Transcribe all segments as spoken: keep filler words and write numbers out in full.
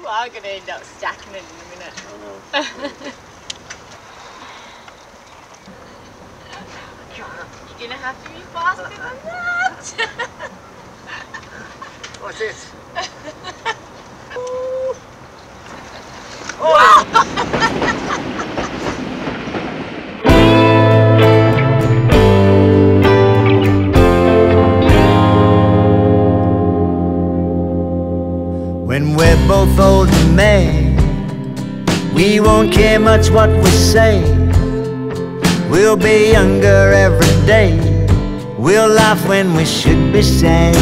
are going to end up stacking it in a minute. I know. You're going to have to be faster than that. What's this? When we're both old and mad, we won't care much what we say. We'll be younger every day. We'll laugh when we should be sad.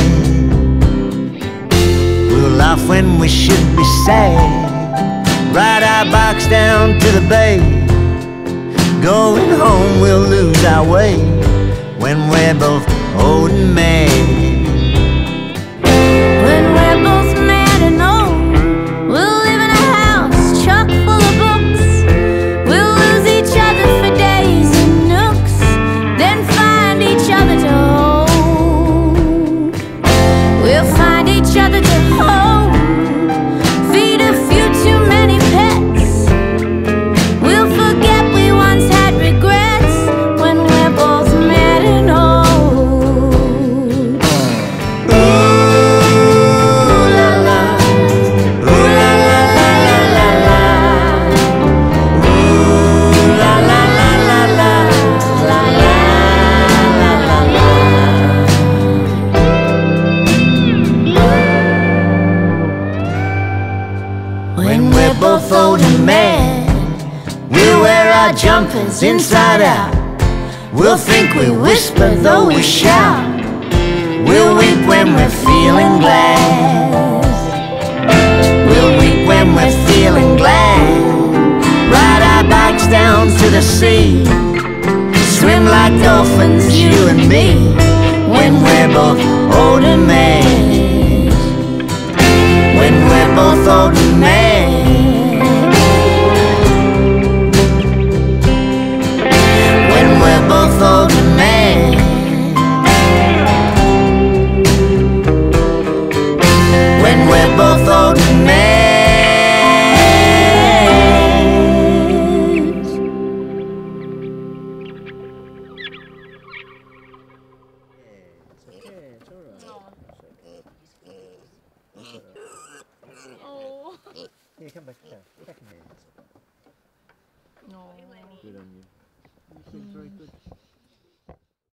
We'll laugh when we should be sad. Ride our bikes down to the bay. Going home we'll lose our way when we're both old and mad. When we're both old and mad, we'll wear our jumpers inside out. We'll think we whisper though we shout. We'll weep when we're feeling glad. We'll weep when we're feeling glad. Ride our bikes down to the sea. Swim like dolphins, you and me. When we're both old and mad. When we're both old and mad. When we're both old and mad. When we're both old and mad. Oh. Here, come back here. Back in here. No. Good on you. You seem very good.